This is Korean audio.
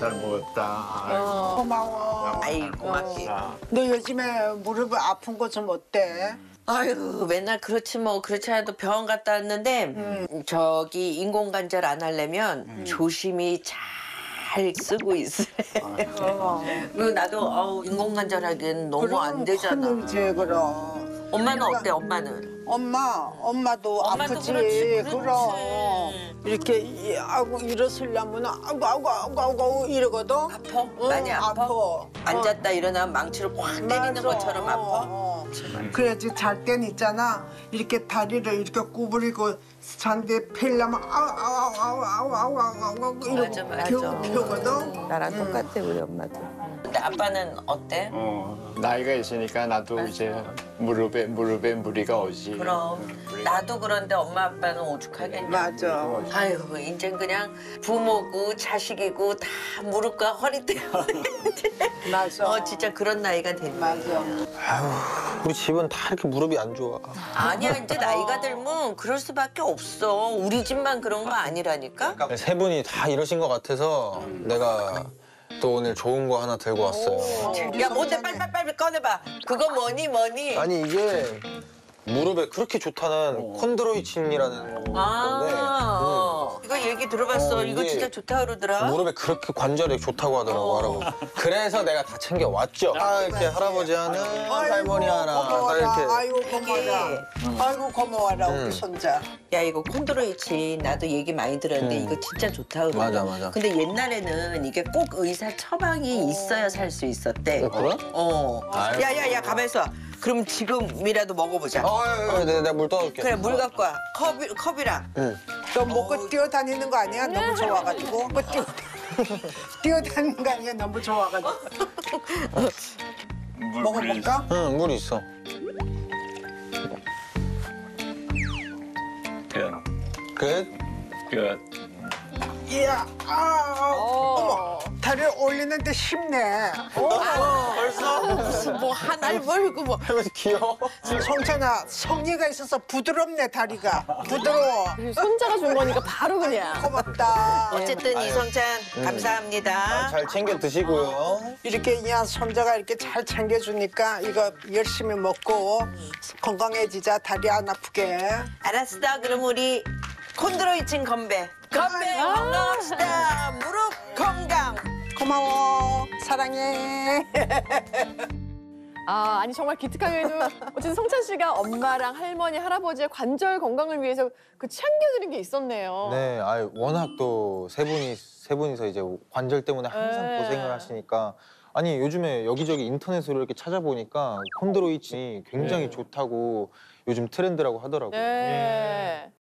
잘 먹었다. 고마워. 아이 고맙게. 너 요즘에 무릎 아픈 거 좀 어때? 아유 맨날 그렇지 뭐 그렇지 않아도 병원 갔다 왔는데 저기 인공관절 안 하려면 조심히 잘 쓰고 있으래. 그리고 나도 인공관절 하기엔 너무 안 되잖아. 큰일이지 그럼. 엄마는 어때 엄마는? 엄마도 아프지. 그렇지. 그럼 이렇게 아고 일어서려면 아고 이러거든. 아파? 많이 아파? 앉았다 일어나면 망치로 확 때리는 맞아. 것처럼 아파? 그래야지 잘 때는 있잖아. 이렇게 다리를 이렇게 구부리고 잔데 펴려면 아우 맞아, 이러고 펴거든. 나랑 똑같아 우리 엄마도. 근데 아빠는 어때? 나이가 있으니까 나도 이제 무릎에 무리가 오지. 그럼 나도 그런데 엄마 아빠는 오죽하겠냐. 맞아. 아이고 이젠 그냥 부모고 자식이고 다 무릎과 허리 때문에 맞아. 진짜 그런 나이가 됐네. 맞아. 우리 집은 다 이렇게 무릎이 안 좋아. 아니야 이제 나이가 들면 그럴 수밖에 없어. 우리 집만 그런 거 아니라니까. 세 분이 다 이러신 것 같아서 내가 또 오늘 좋은 거 하나 들고 왔어요. 야 뭔데 빨리 꺼내봐. 그거 뭐니? 아니 이게 무릎에 그렇게 좋다는 콘드로이친이라는 건데 이거 얘기 들어봤어. 이거 이게 진짜 좋다 그러더라. 무릎에 그렇게 관절에 좋다고 하더라고. 그래서 내가 다 챙겨 왔죠. 이렇게 할아버지 하나, 할머니 하나, 다 이렇게. 아이고 고마워라. 아이고 고마워라 우리 손자. 야 이거 콘드로이친 나도 얘기 많이 들었는데 이거 진짜 좋다 그러더라. 맞아. 근데 옛날에는 이게 꼭 의사 처방이 있어야 살 수 있었대. 그래? 야야야 가만 있어. 그럼 지금이라도 먹어보자. 내가 물 떠올게. 그래 물 갖고 와. 컵이랑. 너 먹고 뛰어다니는 거 아니야? 너무 좋아가지고. 뛰어다니는 거 아니야? 너무 좋아가지고. 먹어볼까? 응, 물 있어. 끝. 이야, 어머, 다리를 올리는데 쉽네. 무슨 뭐 하나를 벌고 뭐. 할머니 귀여워. 성찬아, 성의가 있어서 부드럽네, 다리가. 부드러워. 손자가 준 거니까 바로 그냥. 고맙다. 어쨌든 이성찬 감사합니다. 잘 챙겨 드시고요. 이렇게 그냥 손자가 이렇게 잘 챙겨주니까 이거 열심히 먹고 건강해지자, 다리 안 아프게. 알았어. 그럼 우리 콘드로이친 건배. 건강합시다. 무릎 건강. 고마워. 사랑해. 아니 정말 기특하게도 어쨌든 성찬 씨가 엄마랑 할머니, 할아버지의 관절 건강을 위해서 그 챙겨드린 게 있었네요. 네, 워낙 또 세 분이서 이제 관절 때문에 항상 네. 고생을 하시니까 아니 요즘에 여기저기 인터넷으로 이렇게 찾아보니까 콘드로이친이 굉장히 좋다고 요즘 트렌드라고 하더라고요. 네.